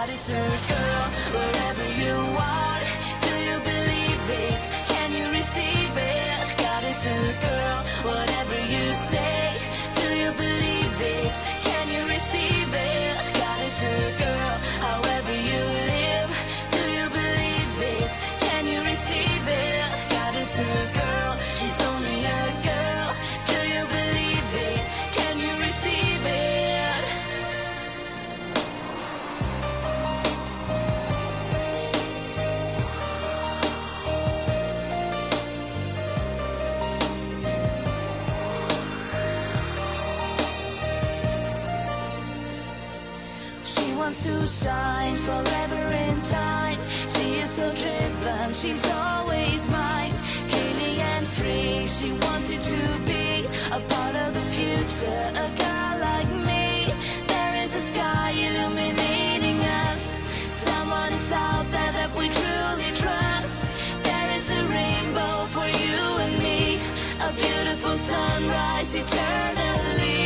God is a girl, wherever you are. Do you believe it? Can you receive it? God is a girl, whatever you say. Do you believe it? Can you receive it? God is a girl, however you live. Do you believe it? Can you receive it? God is a girl, she's only a girl. Do you believe it? Can you receive it? She wants to shine forever in time. She is so driven, she's always mine. Kaylee and free, she wants you to be a part of the future, a girl like me. There is a sky illuminating us. Someone is out there that we truly trust. There is a rainbow for you and me, a beautiful sunrise eternally.